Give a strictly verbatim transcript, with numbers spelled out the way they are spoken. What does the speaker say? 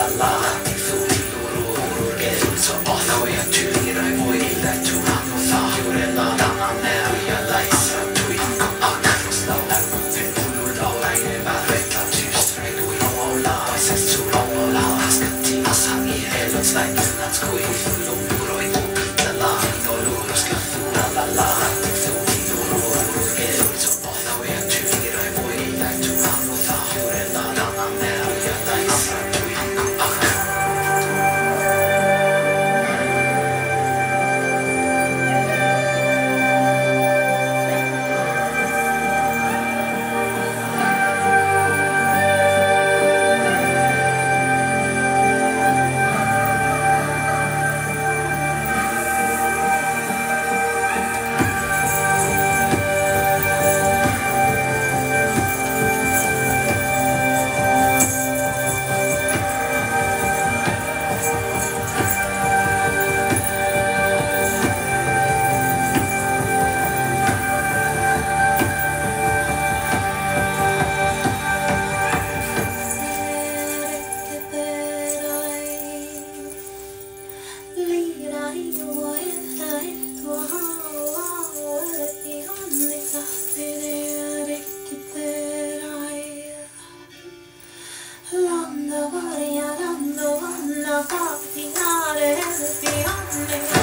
la la Oro Geld så ofta jag tycker jag får illa to hamna Gjorde la danna när jag läser Tweet och akroslag Olo la längre var rätta tyst Då jag hålla Sex to hålla Ska timas han i hela slägen Att gå in för långt och inte pita la Oro ska få la la la Oro Geld så ofta jag tycker jag får illa to hamna Gjorde la danna när jag läser Tweet och akroslag Landa varje land och vanna fattigare, vi